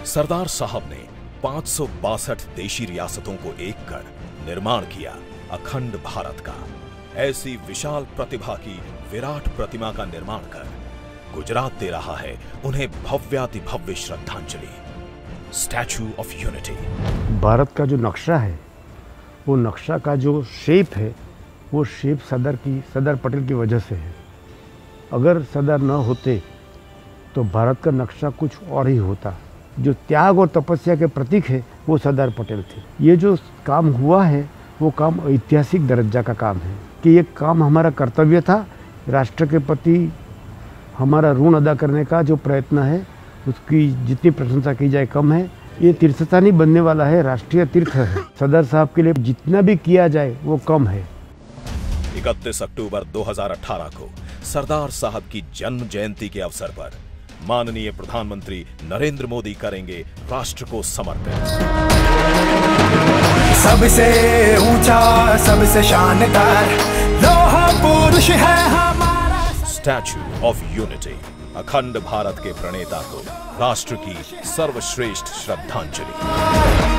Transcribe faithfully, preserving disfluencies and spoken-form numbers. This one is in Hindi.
सरदार साहब ने पांच सौ बासठ देशी रियासतों को एक कर निर्माण किया अखंड भारत का। ऐसी विशाल प्रतिभा की विराट प्रतिमा का निर्माण कर गुजरात दे रहा है उन्हें भव्याति भव्य श्रद्धांजलि, स्टैच्यू ऑफ यूनिटी। भारत का जो नक्शा है, वो नक्शा का जो शेप है, वो शेप सरदार की सरदार पटेल की वजह से है। अगर सरदार न होते तो भारत का नक्शा कुछ और ही होता। जो त्याग और तपस्या के प्रतीक है वो सरदार पटेल थे। ये जो काम हुआ है वो काम ऐतिहासिक दर्जा का काम है कि ये काम हमारा कर्तव्य था। राष्ट्र के प्रति हमारा ऋण अदा करने का जो प्रयत्न है उसकी जितनी प्रशंसा की जाए कम है। ये तीर्थस्थान ही बनने वाला है, राष्ट्रीय तीर्थ है। सरदार साहब के लिए जितना भी किया जाए वो कम है। इकतीस अक्टूबर दो हज़ार अठारह को सरदार साहब की जन्म जयंती के अवसर पर माननीय प्रधानमंत्री नरेंद्र मोदी करेंगे राष्ट्र को समर्पित। सबसे ऊंचा, सबसे शानदार लौह पुरुष है हमारा स्टैच्यू ऑफ यूनिटी, अखंड भारत के प्रणेता को राष्ट्र की सर्वश्रेष्ठ श्रद्धांजलि।